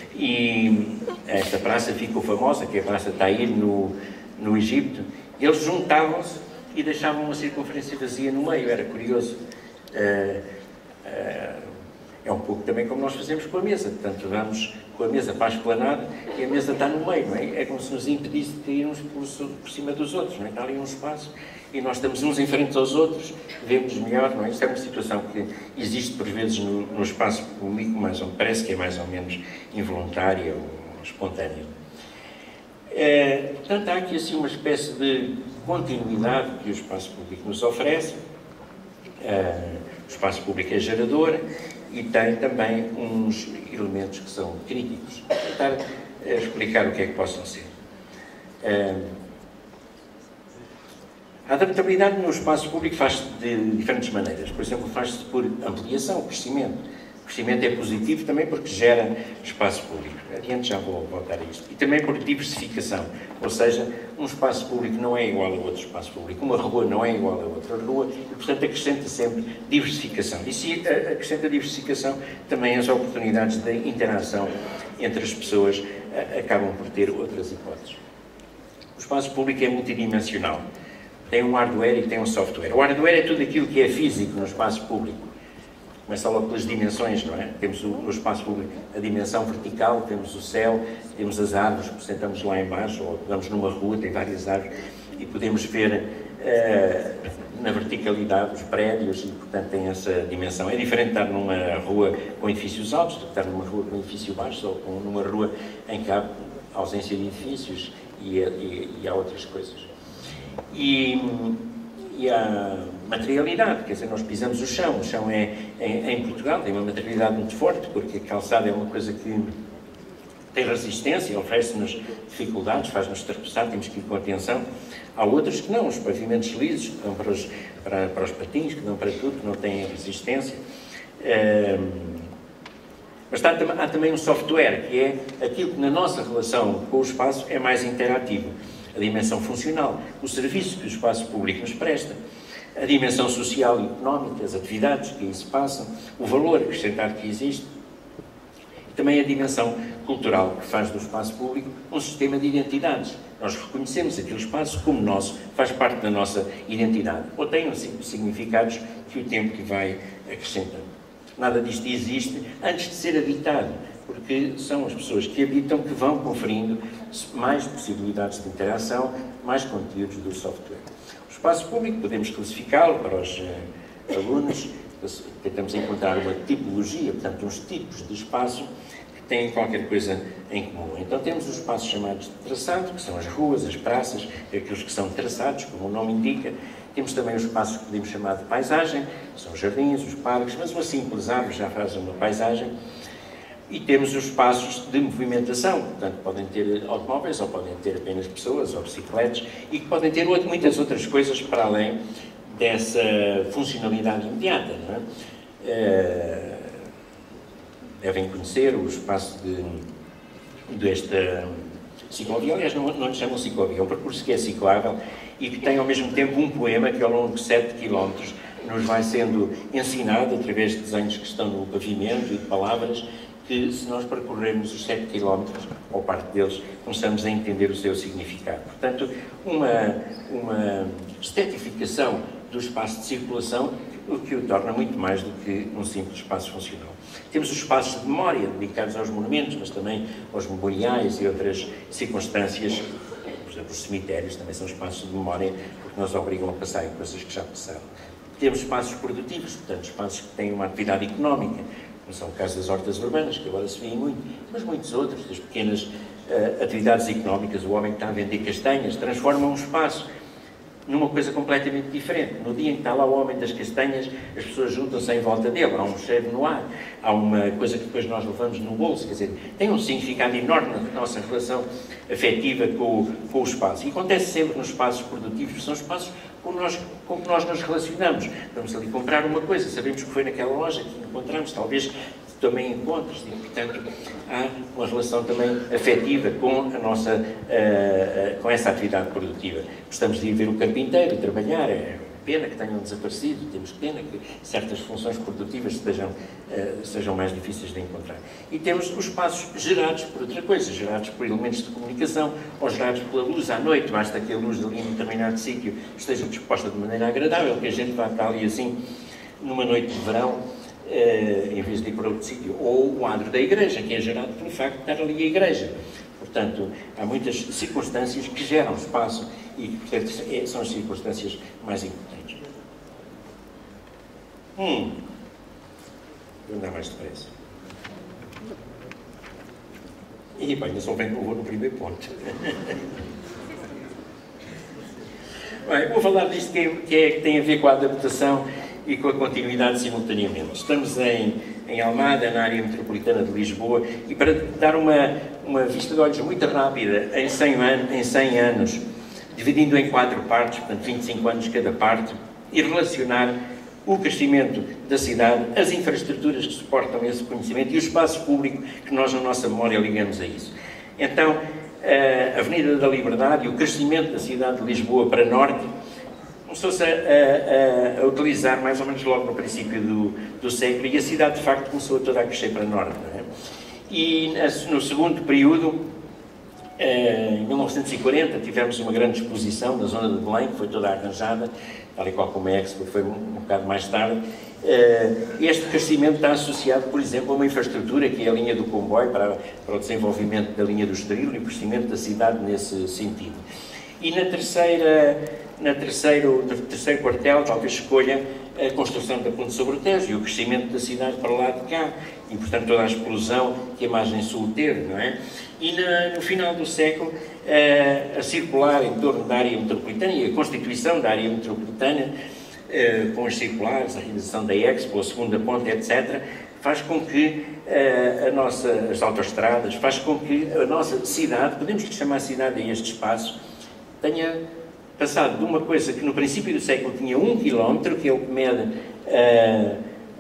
Speaker 4: e esta praça ficou famosa, que é a Praça Tahrir no, no Egito. Eles juntavam-se e deixavam uma circunferência vazia no meio, era curioso. Uh, uh, É um pouco também como nós fazemos com a mesa, portanto vamos com a mesa para a esplanada e a mesa está no meio, não é? É como se nos impedisse de cair uns por, por cima dos outros, não é? Está ali um espaço e nós estamos uns em frente aos outros, vemos melhor, não é? Isto é uma situação que existe por vezes no, no espaço público, mas parece que é mais ou menos involuntária ou espontânea. É, portanto, há aqui assim uma espécie de continuidade que o espaço público nos oferece. É, o espaço público é gerador e tem também uns elementos que são críticos. Vou tentar uh, explicar o que é que possam ser. Uh, a adaptabilidade no espaço público faz-se de diferentes maneiras. Por exemplo, faz-se por ampliação, crescimento. crescimento é positivo também porque gera espaço público. Adiante já vou voltar a isto. E também por diversificação, ou seja, um espaço público não é igual a outro espaço público, uma rua não é igual a outra rua, e, portanto, acrescenta sempre diversificação. E se acrescenta diversificação, também as oportunidades de interação entre as pessoas acabam por ter outras hipóteses. O espaço público é multidimensional. Tem um hardware e tem um software. O hardware é tudo aquilo que é físico no espaço público. Começa logo pelas dimensões, não é? Temos o, no espaço público a dimensão vertical, temos o céu, temos as árvores, que sentamos lá embaixo, ou vamos numa rua, tem várias árvores, e podemos ver uh, na verticalidade os prédios, e portanto tem essa dimensão. É diferente de estar numa rua com edifícios altos, do que estar numa rua com edifício baixo, ou com, numa rua em que há ausência de edifícios e, e, e há outras coisas. E, e há materialidade, quer dizer, nós pisamos o chão, o chão é, é, em Portugal tem uma materialidade muito forte, porque a calçada é uma coisa que tem resistência, oferece-nos dificuldades, faz-nos tropeçar, temos que ir com atenção. Há outros que não, os pavimentos lisos, que dão para os, para, para os patins, que dão para tudo, que não têm resistência. Um, mas há, há também um software, que é aquilo que na nossa relação com o espaço é mais interativo. A dimensão funcional, o serviço que o espaço público nos presta, a dimensão social e económica, as atividades que aí se passam, o valor acrescentado que existe, e também a dimensão cultural, que faz do espaço público um sistema de identidades. Nós reconhecemos aquele espaço como nosso, faz parte da nossa identidade, ou tem um significados que o tempo que vai acrescentando. Nada disto existe antes de ser habitado, porque são as pessoas que habitam que vão conferindo mais possibilidades de interação, mais conteúdos do software. O espaço público podemos classificá-lo para os uh, alunos, tentamos encontrar uma tipologia, portanto, uns tipos de espaço que têm qualquer coisa em comum. Então temos os espaços chamados de traçado, que são as ruas, as praças, aqueles que são traçados, como o nome indica. Temos também os espaços que podemos chamar de paisagem, são os jardins, os parques, mas uma simples árvore já faz uma paisagem. E temos os espaços de movimentação, portanto, podem ter automóveis, ou podem ter apenas pessoas, ou bicicletas, e que podem ter muitas outras coisas para além dessa funcionalidade imediata, não é? Uh, devem conhecer o espaço de, desta ciclovia, aliás, não, não lhe chamam ciclovia, é um percurso que é ciclável e que tem ao mesmo tempo um poema que ao longo de sete quilómetros nos vai sendo ensinado através de desenhos que estão no pavimento e de palavras, que se nós percorrermos os sete quilómetros, ou parte deles, começamos a entender o seu significado. Portanto, uma, uma estetificação do espaço de circulação, o que o torna muito mais do que um simples espaço funcional. Temos os espaços de memória, dedicados aos monumentos, mas também aos memoriais e outras circunstâncias. Por exemplo, os cemitérios também são espaços de memória, porque nos obrigam a passar em coisas que já passaram. Temos espaços produtivos, portanto, espaços que têm uma atividade económica, como são o caso das hortas urbanas, que agora se vêem muito, mas muitos outros, das pequenas uh, atividades económicas. O homem que está a vender castanhas transforma um espaço numa coisa completamente diferente. No dia em que está lá o homem das castanhas, as pessoas juntam-se em volta dele, há um cheiro no ar, há uma coisa que depois nós levamos no bolso, quer dizer, tem um significado enorme na nossa relação afetiva com o, com o espaço. E acontece sempre nos espaços produtivos, são espaços com, nós, com que nós nos relacionamos. Vamos ali comprar uma coisa, sabemos que foi naquela loja que encontramos, talvez também encontros, e portanto há uma relação também afetiva com a nossa, uh, uh, com essa atividade produtiva. Gostamos de ir ver o carpinteiro trabalhar, é pena que tenham desaparecido, temos pena que certas funções produtivas sejam, uh, sejam mais difíceis de encontrar. E temos os espaços gerados por outra coisa, gerados por elementos de comunicação, ou gerados pela luz à noite, basta que a luz ali em determinado sítio esteja disposta de maneira agradável, que a gente vá para ali assim, numa noite de verão, Uh, em vez de ir para outro sítio, ou o adro da igreja, que é gerado pelo facto de estar ali a igreja. Portanto, há muitas circunstâncias que geram espaço e, portanto, são as circunstâncias mais importantes. Hum. Vou andar mais depressa. E, bem, eu só bem que eu vou no primeiro ponto. Bem, vou falar disto que, é, que, é, que tem a ver com a adaptação e com a continuidade simultaneamente. Estamos em, em Almada, na área metropolitana de Lisboa, e para dar uma, uma vista de olhos muito rápida, em cem, an em cem anos, dividindo em quatro partes, portanto vinte e cinco anos cada parte, e relacionar o crescimento da cidade, as infraestruturas que suportam esse conhecimento e o espaço público que nós, na nossa memória, ligamos a isso. Então, a Avenida da Liberdade e o crescimento da cidade de Lisboa para norte começou-se a, a, a utilizar mais ou menos logo no princípio do, do século, e a cidade, de facto, começou toda a crescer para norte. Não é? E no segundo período, em mil novecentos e quarenta, tivemos uma grande exposição na zona de Belém, que foi toda arranjada, tal e qual como a Expo foi um, um bocado mais tarde. Este crescimento está associado, por exemplo, a uma infraestrutura que é a linha do comboio para, para o desenvolvimento da linha do Estoril e o crescimento da cidade nesse sentido. E na terceira, na terceiro, no terceiro quartel, talvez escolha a construção da Ponte sobre o Tejo e o crescimento da cidade para lá de cá, e portanto toda a explosão que a margem sul teve, não é? E na, no final do século, a, a circular em torno da área metropolitana e a constituição da área metropolitana, a, com as circulares, a realização da Expo, a segunda ponte, etcétera, faz com que a, a nossa, as autoestradas, faz com que a nossa cidade, podemos chamar a cidade a este espaço, tenha passado de uma coisa que no princípio do século tinha um quilómetro, que é o que mede a,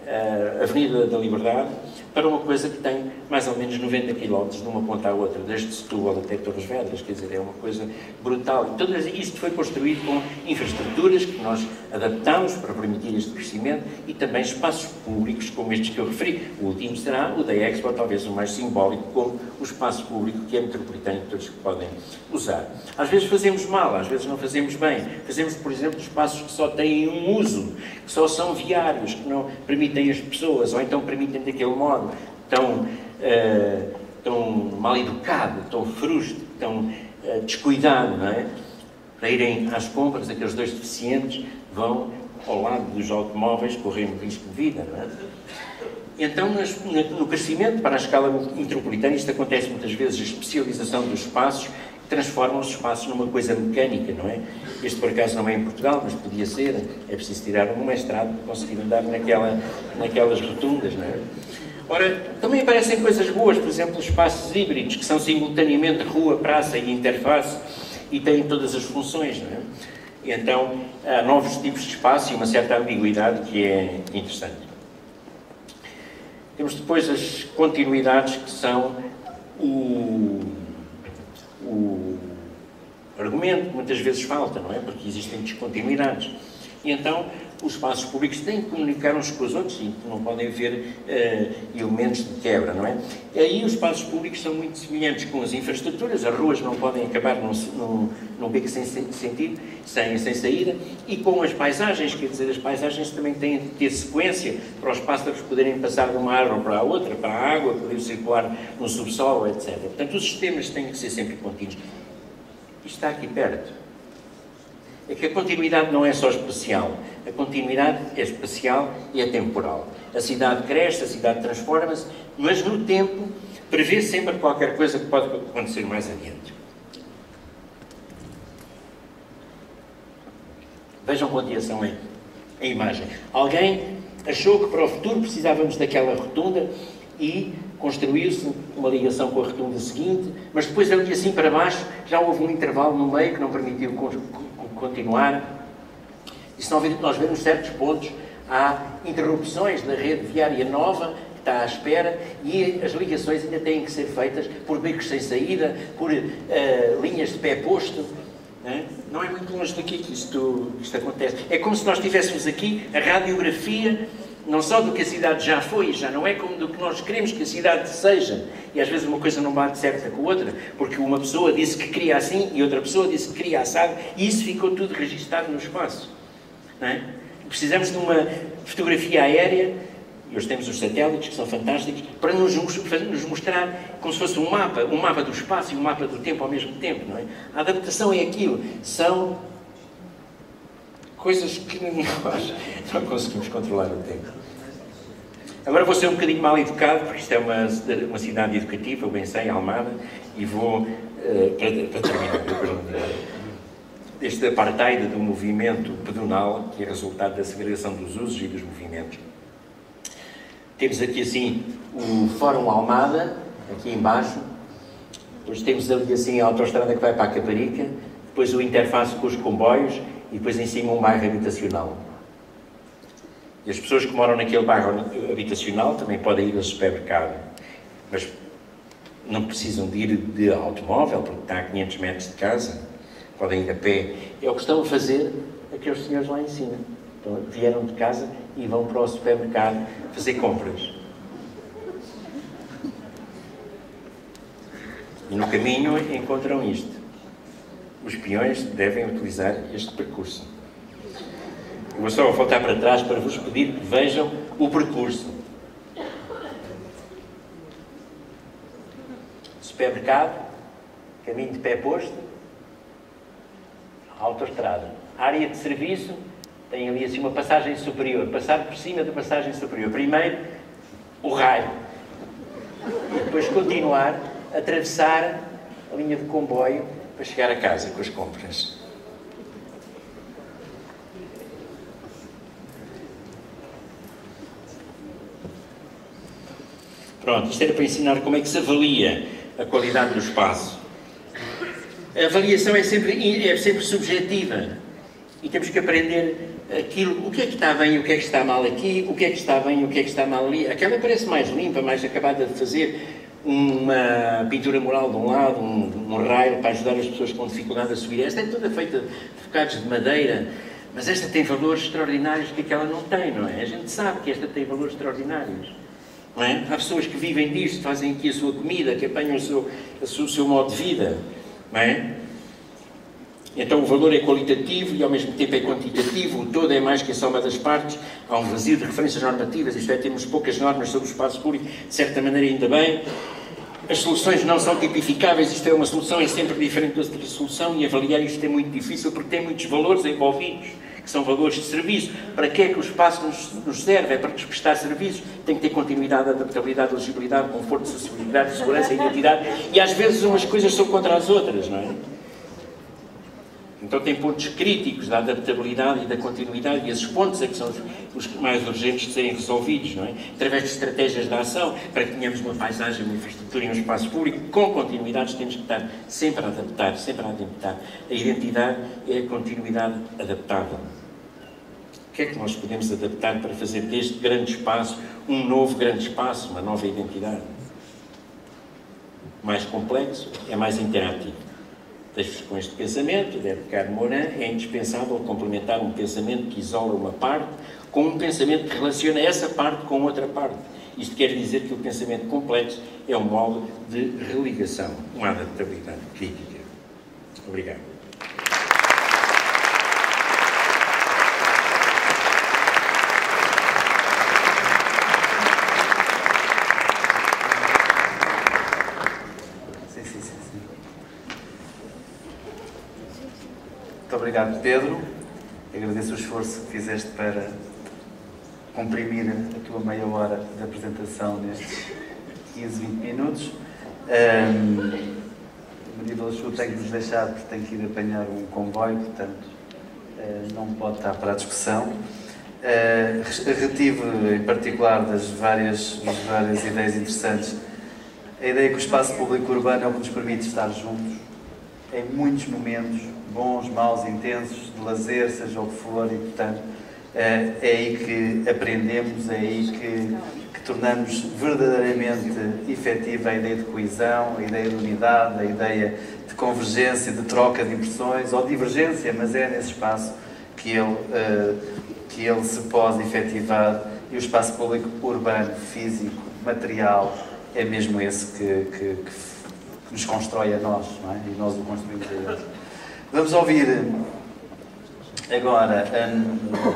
Speaker 4: a Avenida da Liberdade, para uma coisa que tem mais ou menos noventa quilómetros de uma ponta à outra, desde Setúbal até Torres Vedras, quer dizer, é uma coisa brutal. E tudo isto foi construído com infraestruturas que nós adaptamos para permitir este crescimento e também espaços públicos como estes que eu referi. O último será o da Expo, talvez o mais simbólico, como o espaço público que é metropolitano e que todos podem usar. Às vezes fazemos mal, às vezes não fazemos bem. Fazemos, por exemplo, espaços que só têm um uso, que só são viários, que não permitem as pessoas, ou então permitem daquele modo tão, uh, tão mal educado, tão frusto, tão uh, descuidado, não é? Para irem às compras, aqueles dois deficientes vão ao lado dos automóveis correndo risco de vida, não é? Então, nas, no crescimento para a escala metropolitana, isto acontece muitas vezes, a especialização dos espaços transforma os espaços numa coisa mecânica, não é? Este, por acaso, não é em Portugal, mas podia ser. É preciso tirar um mestrado para conseguir andar naquela, naquelas rotundas, não é? Ora, também aparecem coisas boas, por exemplo, os espaços híbridos, que são simultaneamente rua, praça e interface, e têm todas as funções, não é? E então, há novos tipos de espaço e uma certa ambiguidade que é interessante. Temos depois as continuidades, que são o, o argumento que muitas vezes falta, não é? Porque existem descontinuidades. E então, os espaços públicos têm que comunicar uns com os outros e não podem haver uh, elementos de quebra, não é? E aí os espaços públicos são muito semelhantes com as infraestruturas, as ruas não podem acabar num, num, num beco sem sentido, sem, sem saída, e com as paisagens, quer dizer, as paisagens também têm de ter sequência para os pássaros poderem passar de uma árvore para a outra, para a água, poder circular no subsolo, etcétera. Portanto, os sistemas têm que ser sempre contínuos. Isto está aqui perto. É que a continuidade não é só espacial. A continuidade é espacial e é temporal. A cidade cresce, a cidade transforma-se, mas no tempo prevê sempre qualquer coisa que pode acontecer mais adiante. Vejam com atenção aí a imagem. Alguém achou que para o futuro precisávamos daquela rotunda e construiu-se uma ligação com a rotunda seguinte, mas depois ali assim para baixo já houve um intervalo no meio que não permitiu continuar. E se nós vemos certos pontos, há interrupções da rede viária nova que está à espera e as ligações ainda têm que ser feitas por becos sem saída, por uh, linhas de pé posto. Não é? Não é muito longe daqui que isto, isto acontece. É como se nós tivéssemos aqui a radiografia, não só do que a cidade já foi, já não é como do que nós queremos que a cidade seja. E às vezes uma coisa não bate certa com a outra, porque uma pessoa disse que queria assim e outra pessoa disse que queria assado, e isso ficou tudo registado no espaço. Não é? Precisamos de uma fotografia aérea, e hoje temos os satélites, que são fantásticos, para nos, nos mostrar como se fosse um mapa, um mapa do espaço e um mapa do tempo ao mesmo tempo. Não é? A adaptação é aquilo, são coisas que nós não conseguimos controlar o tempo. Agora vou ser um bocadinho mal educado, porque isto é uma, uma cidade educativa, eu bem sei, Almada, e vou, uh, para, para terminar, depois não direi, este apartheid do movimento pedonal, que é resultado da segregação dos usos e dos movimentos. Temos aqui assim o Fórum Almada, aqui embaixo, depois temos ali assim a autoestrada que vai para a Caparica, depois o interface com os comboios, e depois em cima um bairro habitacional. E as pessoas que moram naquele bairro habitacional também podem ir ao supermercado, mas não precisam de ir de automóvel, porque está a quinhentos metros de casa, podem ir a pé. É o que estão a fazer aqueles senhores lá em cima. Então, vieram de casa e vão para o supermercado fazer compras. E no caminho encontram isto. Os peões devem utilizar este percurso. Eu vou só voltar para trás para vos pedir que vejam o percurso. Supermercado, caminho de pé posto, autoestrada. Área de serviço, tem ali assim uma passagem superior, passar por cima da passagem superior. Primeiro, o raio. E depois continuar, atravessar a linha de comboio para chegar a casa com as compras. Pronto, isto era para ensinar como é que se avalia a qualidade do espaço. A avaliação é sempre, é sempre subjetiva e temos que aprender aquilo, o que é que está bem e o que é que está mal aqui, o que é que está bem e o que é que está mal ali. Aquela parece mais limpa, mais acabada de fazer, uma pintura mural de um lado, um, um raio para ajudar as pessoas com dificuldade a subir. Esta é toda feita de bocados de madeira, mas esta tem valores extraordinários que aquela não tem, não é? A gente sabe que esta tem valores extraordinários. Não é? Há pessoas que vivem disto, fazem aqui a sua comida, que apanham o seu, o seu, o seu modo de vida. Não é? Então o valor é qualitativo e ao mesmo tempo é quantitativo. O todo é mais que a soma das partes. Há um vazio de referências normativas, isto é, temos poucas normas sobre o espaço público, de certa maneira ainda bem. As soluções não são tipificáveis, isto é, uma solução é sempre diferente da outra solução e avaliar isto é muito difícil porque tem muitos valores envolvidos, que são valores de serviço. Para que é que o espaço nos, nos serve? É para nos prestar serviços. Tem que ter continuidade, adaptabilidade, legibilidade, conforto, acessibilidade, segurança, identidade. E às vezes umas coisas são contra as outras, não é? Então tem pontos críticos da adaptabilidade e da continuidade, e esses pontos é que são os, os mais urgentes de serem resolvidos, não é? Através de estratégias de ação, para que tenhamos uma paisagem, uma infraestrutura e um espaço público com continuidades, temos que estar sempre a adaptar, sempre a adaptar. A identidade é a continuidade adaptável. O que é que nós podemos adaptar para fazer deste grande espaço um novo grande espaço, uma nova identidade? Mais complexo, é mais interativo. Deixo-vos com este pensamento, de Ricardo Morin: é indispensável complementar um pensamento que isola uma parte com um pensamento que relaciona essa parte com outra parte. Isto quer dizer que o pensamento complexo é um modo de religação, uma adaptabilidade crítica. Obrigado.
Speaker 2: Muito obrigado, Pedro. Agradeço o esforço que fizeste para comprimir a tua meia hora de apresentação nestes quinze, vinte minutos. Um, Maria da Luz tem que nos deixar porque tem que ir apanhar um comboio, portanto uh, não pode estar para a discussão. Uh, retive em particular das várias, das várias ideias interessantes a ideia que o espaço público urbano é o que nos permite estar juntos em muitos momentos, bons, maus, intensos, de lazer, seja o que for, e portanto é aí que aprendemos, é aí que, que tornamos verdadeiramente efetiva a ideia de coesão, a ideia de unidade, a ideia de convergência, de troca de impressões, ou divergência, mas é nesse espaço que ele, que ele se pode efetivar, e o espaço público urbano, físico, material, é mesmo esse que, que, que que nos constrói a nós, não é? E nós o construímos a eles. Vamos ouvir agora a,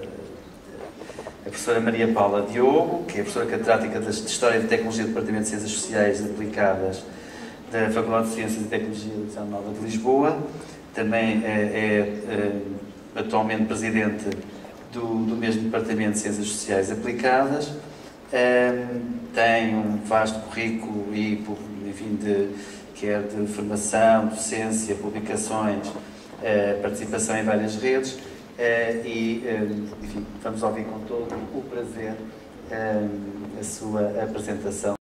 Speaker 2: a professora Maria Paula Diogo, que é a professora catedrática de História e de Tecnologia do Departamento de Ciências Sociais Aplicadas da Faculdade de Ciências e Tecnologia da Universidade Nova de Lisboa. Também é, é, é atualmente presidente do, do mesmo Departamento de Ciências Sociais Aplicadas. É, tem um vasto currículo e, enfim, de, quer de formação, docência, publicações, eh, participação em várias redes, eh, e, eh, enfim, vamos ouvir com todo o prazer eh, a sua apresentação.